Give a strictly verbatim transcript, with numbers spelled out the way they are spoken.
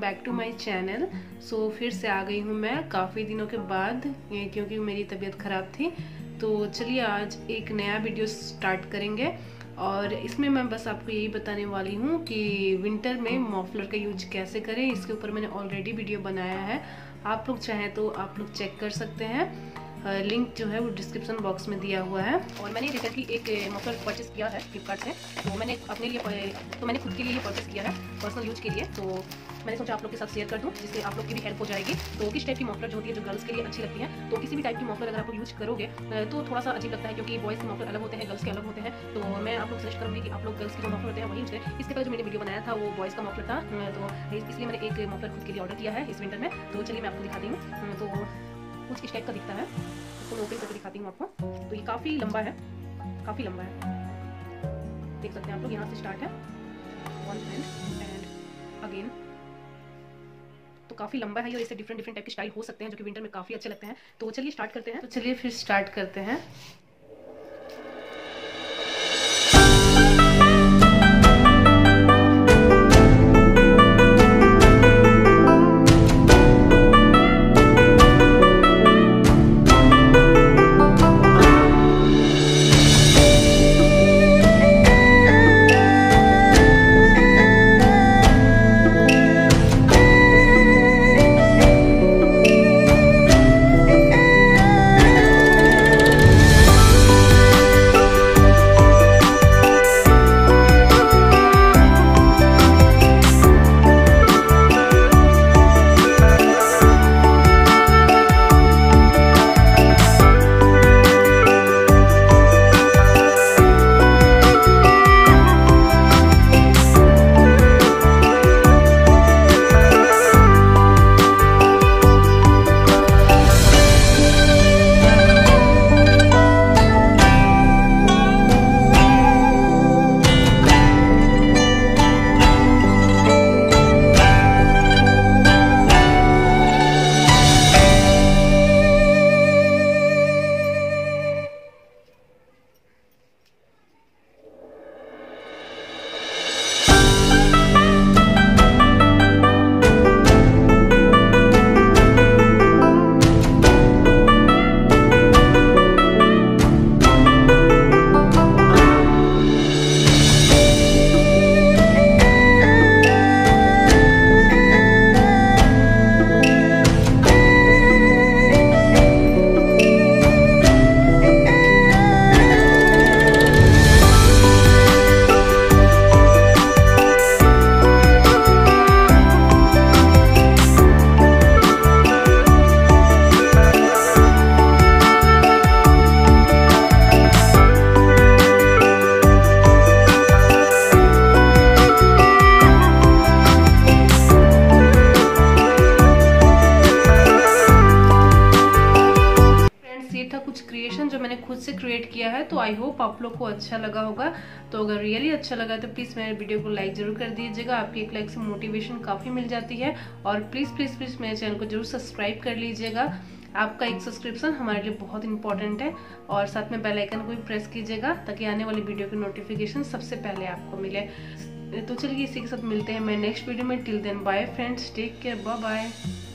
Back to my channel. So फिर से आ गई हूँ मैं काफ़ी दिनों के बाद, क्योंकि मेरी तबीयत ख़राब थी। तो चलिए आज एक नया वीडियो स्टार्ट करेंगे और इसमें मैं बस आपको यही बताने वाली हूँ कि विंटर में मफलर का यूज कैसे करें। इसके ऊपर मैंने ऑलरेडी वीडियो बनाया है, आप लोग चाहें तो आप लोग चेक कर सकते हैं। लिंक जो है वो डिस्क्रिप्शन बॉक्स में दिया हुआ है। और मैंने रिसेंटली एक मफलर परचेस किया है फ्लिपकार्ट से, तो मैंने अपने लिए तो मैंने खुद के लिए परचेस किया है पर्सनल यूज के लिए। तो मैंने सोचा आप लोग के साथ शेयर कर दूं, जिससे आप लोग की भी हेल्प हो जाएगी। तो किस टाइप की मफलर जो होती है जो गर्ल्स के लिए अच्छी लगती है, तो किसी भी टाइप की मफलर अगर आप लोग यूज करोगे तो थोड़ा सा अजीब लगता है, क्योंकि बॉयज़ के मफलर अलग होते हैं, गर्ल्स के अलग होते हैं। तो मैं आप लोग सजेस्ट करूँगी कि आप लोग गर्ल्स के जो मफलर होते हैं वही यूज करें। इसके पहले जो मैंने वीडियो बनाया था वो बॉयज़ का मफलर था, तो इसलिए मैंने एक मफलर खुद के लिए ऑर्डर किया है इस विंटर में। तो चलिए मैं आपको दिखाती हूँ। तो कुछ इस टाइप का दिखता है, इसको ओपन करके दिखाती हूँ आपको। तो ये काफ़ी लंबा है, काफ़ी लंबा है, देख सकते हैं आप लोग। यहाँ से स्टार्ट है वन हैंड एंड अगेन, तो काफ़ी लंबा है। और इससे डिफरेंट डिफरेंट टाइप के स्टाइल हो सकते हैं जो कि विंटर में काफ़ी अच्छे लगते हैं। तो चलिए स्टार्ट करते हैं। तो चलिए फिर स्टार्ट करते हैं। कुछ क्रिएशन जो मैंने खुद से क्रिएट किया है, तो आई होप आप लोग को अच्छा लगा होगा। तो अगर रियली अच्छा लगा तो प्लीज़ मेरे वीडियो को लाइक जरूर कर दीजिएगा। आपकी एक लाइक से मोटिवेशन काफ़ी मिल जाती है। और प्लीज़ प्लीज़ प्लीज़ मेरे चैनल को जरूर सब्सक्राइब कर लीजिएगा। आपका एक सब्सक्रिप्शन हमारे लिए बहुत इंपॉर्टेंट है। और साथ में बेल आइकन को भी प्रेस कीजिएगा ताकि आने वाली वीडियो की नोटिफिकेशन सबसे पहले आपको मिले। तो चलिए इसी के साथ मिलते हैं मैं नेक्स्ट वीडियो में। Till then bye friends, take care, bye bye.